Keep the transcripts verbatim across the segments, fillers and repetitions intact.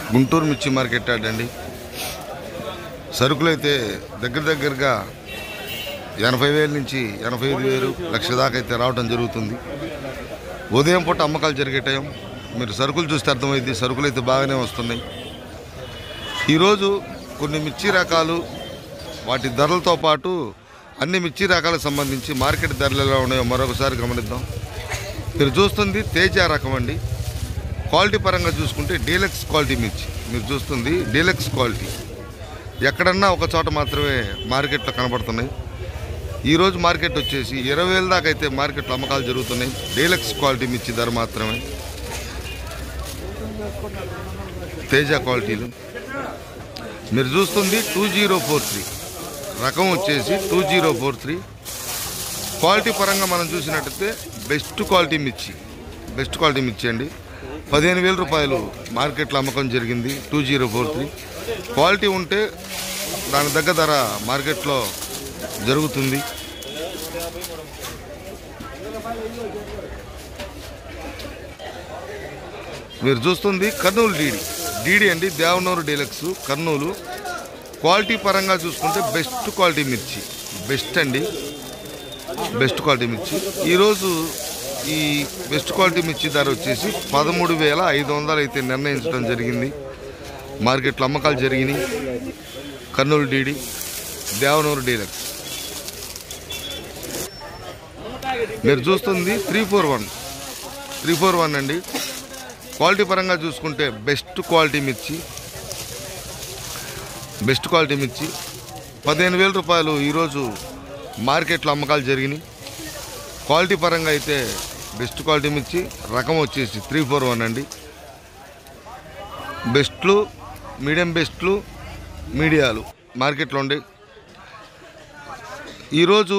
గుంటూరు మిర్చి market yard అండి. సరుకులు అయితే దగ్గర దగ్గరగా ఎనభై వేల నుంచి ఎనభై ఐదు వేలు లక్ష దాకా అయితే రావడం జరుగుతుంది. ఉదయం పూట అమ్మకాలు జరిగే టైం. మీరు సరుకులు చూస్తే అర్థమైంది, సరుకులు అయితే బాగానే వస్తున్నాయి. ఈరోజు కొన్ని మిర్చి రకాలు వాటి ధరలతో పాటు అన్ని మిర్చి రకాలకు సంబంధించి మార్కెట్ ధరలు ఎలా ఉన్నాయో మరొకసారి గమనిద్దాం. మీరు చూస్తుంది తేజ రకం అండి. క్వాలిటీ పరంగా చూసుకుంటే డీలక్స్ క్వాలిటీ మిర్చి మీరు చూస్తుంది. డీలక్స్ క్వాలిటీ ఎక్కడన్నా ఒక చోట మాత్రమే మార్కెట్లో కనబడుతున్నాయి. ఈరోజు మార్కెట్ వచ్చేసి ఇరవై వేల దాకా అయితే మార్కెట్లో అమ్మకాలు జరుగుతున్నాయి. డీలక్స్ క్వాలిటీ మిర్చి ధర మాత్రమే. తేజ క్వాలిటీలు మీరు చూస్తుంది టూ జీరో ఫోర్ త్రీ రకం వచ్చేసి two zero four three quality పరంగా మనం చూసినట్టయితే బెస్ట్ క్వాలిటీ మిర్చి బెస్ట్ క్వాలిటీ మిర్చి అండి. పదిహేను వేల రూపాయలు మార్కెట్లో అమ్మకం జరిగింది. Two zero four three quality ఉంటే దాని దగ్గర ధర మార్కెట్లో జరుగుతుంది. మీరు చూస్తుంది కర్నూలు డీడీ డీడీ అండి. దేవనూరు డీలక్స్ కర్నూలు. క్వాలిటీ పరంగా చూసుకుంటే బెస్ట్ క్వాలిటీ మిర్చి బెస్ట్ అండి. బెస్ట్ క్వాలిటీ మిర్చి ఈరోజు ఈ బెస్ట్ క్వాలిటీ మిర్చి ధర వచ్చేసి పదమూడు వేల ఐదు వందలు అయితే నిర్ణయించడం జరిగింది. మార్కెట్లో అమ్మకాలు జరిగినాయి. Kurnool DD Devanur deluxe. మీరు చూస్తుంది three four one three four one అండి. క్వాలిటీ పరంగా చూసుకుంటే బెస్ట్ క్వాలిటీ మిర్చి బెస్ట్ క్వాలిటీ మిర్చి పదిహేను వేల రూపాయలు ఈరోజు మార్కెట్లో అమ్మకాలు జరిగినాయి. క్వాలిటీ పరంగా అయితే బెస్ట్ క్వాలిటీ మిర్చి రకం వచ్చేసి త్రీ ఫోర్ వన్ అండి. బెస్ట్లు మీడియం బెస్ట్లు మీడియాలు మార్కెట్లో ఉండే. ఈరోజు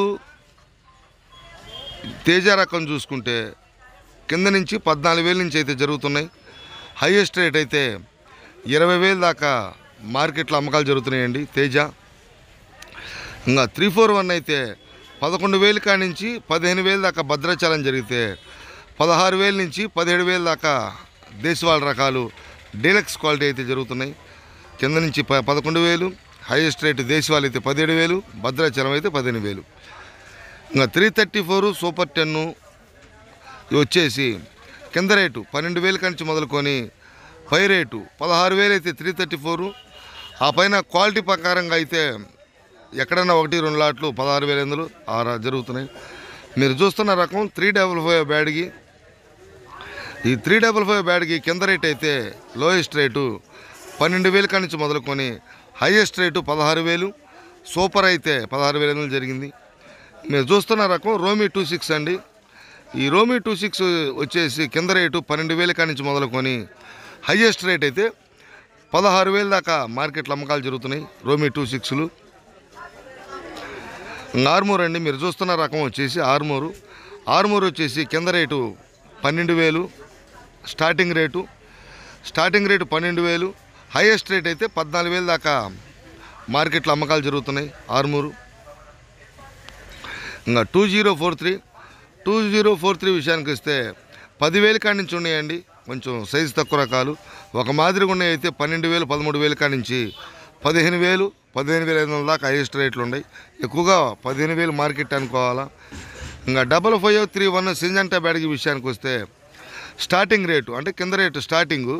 తేజ రకం చూసుకుంటే కింద నుంచి పద్నాలుగు వేల నుంచి అయితే జరుగుతున్నాయి. హైయెస్ట్ రేట్ అయితే ఇరవై వేల దాకా మార్కెట్లో అమ్మకాలు జరుగుతున్నాయండి తేజ. ఇంకా త్రీ ఫోర్ వన్ అయితే పదకొండు వేల కాడి నుంచి పదిహేను వేల దాకా భద్రాచలం జరిగితే పదహారు వేల నుంచి పదిహేడు వేల దాకా దేశవాళ రకాలు డీలక్స్ క్వాలిటీ అయితే జరుగుతున్నాయి. కింద నుంచి ప పదకొండు వేలు హైయెస్ట్ రేటు దేశవాళ అయితే పదిహేడు వేలు భద్రాచలం అయితే పదిహేను వేలు. ఇంకా three thirty four super ten వచ్చేసి కింద రేటు పన్నెండు వేల నుంచి మొదలుకొని పై రేటు పదహారు వేలు అయితే త్రీ థర్టీ ఫోరు. ఆ పైన క్వాలిటీ ప్రకారంగా అయితే ఎక్కడన్నా ఒకటి రెండు లాట్లు పదహారు వేల ఎనిమిదిలు ఆరు జరుగుతున్నాయి. మీరు చూస్తున్న రకం త్రీ డబల్ ఫైవ్ బ్యాడ్కి. ఈ త్రీ డబల్ ఫైవ్ బ్యాడ్కి కింద రేట్ అయితే లోయెస్ట్ రేటు పన్నెండు వేల కాడి నుంచి మొదలుకొని హైయెస్ట్ రేటు పదహారు వేలు. సూపర్ అయితే పదహారు వేల ఎనిమిది జరిగింది. మీరు చూస్తున్న రకం రోమీ టూ సిక్స్ అండి. ఈ రోమీ టూ సిక్స్ వచ్చేసి కింద రేటు పన్నెండు వేల కాడి నుంచి మొదలుకొని హైయెస్ట్ రేట్ అయితే పదహారు వేల దాకా మార్కెట్లో అమ్మకాలు జరుగుతున్నాయి రోమీ టూ సిక్స్లు. ఆర్మూర్ అండి. మీరు చూస్తున్న రకం వచ్చేసి ఆర్మూరు. ఆర్మూర్ వచ్చేసి కింద రేటు పన్నెండు వేలు స్టార్టింగ్ రేటు స్టార్టింగ్ రేటు పన్నెండు వేలు హైయెస్ట్ రేట్ అయితే పద్నాలుగు వేల దాకా మార్కెట్లో అమ్మకాలు జరుగుతున్నాయి ఆర్మూరు. ఇంకా two zero four three two zero four three విషయానికి వస్తే పదివేల కాడి నుంచి ఉన్నాయండి. కొంచెం సైజు తక్కువ రకాలు. ఒక మాదిరిగా ఉన్నాయి అయితే పన్నెండు వేలు పదమూడు వేల కాడి నుంచి పదిహేను వేలు పదిహేను వేల ఐదు వందల దాకా హైయెస్ట్ రేట్లు ఉన్నాయి. ఎక్కువగా పదిహేను వేలు మార్కెట్ అనుకోవాలా. ఇంకా double five three one Syngenta బ్యాడ్కి విషయానికి వస్తే స్టార్టింగ్ రేటు అంటే కింద రేటు స్టార్టింగు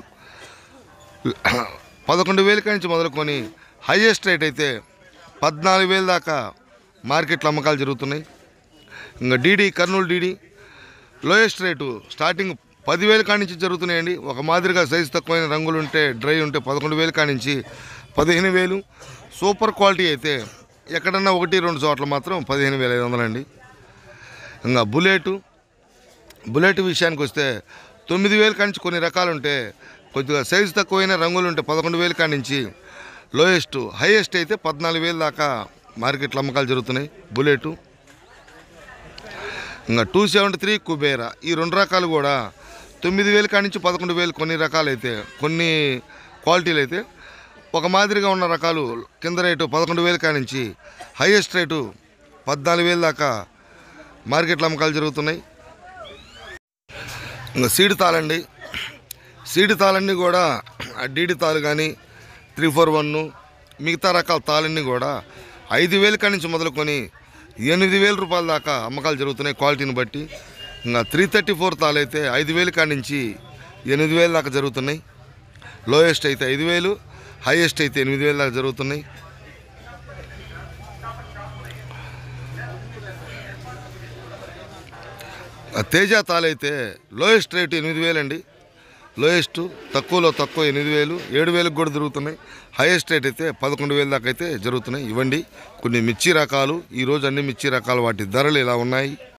పదకొండు వేల కాడి నుంచి మొదలుకొని హైయెస్ట్ రేట్ అయితే పద్నాలుగు వేల దాకా మార్కెట్లో అమ్మకాలు జరుగుతున్నాయి. ఇంకా DD Kurnool DD lowest rate starting పదివేల కాడి నుంచి జరుగుతున్నాయండి. ఒక మాదిరిగా సైజు తక్కువైన రంగులు ఉంటే డ్రై ఉంటే పదకొండు వేల కాడి నుంచి పదిహేను వేలు. సూపర్ క్వాలిటీ అయితే ఎక్కడన్నా ఒకటి రెండు చోట్ల మాత్రం పదిహేను వేల ఐదు వందలు అండి. ఇంకా బుల్లెట్ బుల్లెట్ విషయానికి వస్తే తొమ్మిది వేల కాడి నుంచి కొన్ని రకాలు ఉంటే కొద్దిగా సైజు తక్కువైన రంగులు ఉంటే పదకొండు వేల కాడి నుంచి లోయెస్ట్ హైయెస్ట్ అయితే పద్నాలుగు వేల దాకా మార్కెట్లో అమ్మకాలు జరుగుతున్నాయి బుల్లెట్. ఇంకా టూ సెవెంటీ త్రీ కుబేరా ఈ రెండు రకాలు కూడా తొమ్మిది వేల కాడి నుంచి పదకొండు వేలు కొన్ని రకాలు అయితే కొన్ని క్వాలిటీలు అయితే ఒక మాదిరిగా ఉన్న రకాలు కింద రేటు పదకొండు వేల కాడి నుంచి హైయెస్ట్ రేటు పద్నాలుగు వేల దాకా మార్కెట్లో అమ్మకాలు జరుగుతున్నాయి. ఇంకా సీడ్ తాళండి సీడ్ తాళన్నీ కూడా డీడీ తాలు కానీ త్రీ ఫోర్ వన్ మిగతా రకాల తాళన్నీ కూడా ఐదు వేల కాడి నుంచి మొదలుకొని ఎనిమిది వేల రూపాయల దాకా అమ్మకాలు జరుగుతున్నాయి క్వాలిటీని బట్టి. ఇంకా త్రీ థర్టీ ఫోర్ తాలు అయితే ఐదు వేల కాడి నుంచి ఎనిమిది వేల దాకా జరుగుతున్నాయి. లోయెస్ట్ అయితే ఐదు వేలు, హైయెస్ట్ అయితే ఎనిమిది వేల దాకా జరుగుతున్నాయి. తేజ తాలు అయితే లోయెస్ట్ రేటు ఎనిమిది వేలు అండి. లోయెస్ట్ తక్కువలో తక్కువ ఎనిమిది వేలు ఏడు వేలకు కూడా జరుగుతున్నాయి. హైయెస్ట్ రేట్ అయితే పదకొండు వేల దాకా అయితే జరుగుతున్నాయి. ఇవ్వండి కొన్ని మిర్చి రకాలు. ఈరోజు అన్ని మిర్చి రకాలు వాటి ధరలు ఇలా ఉన్నాయి.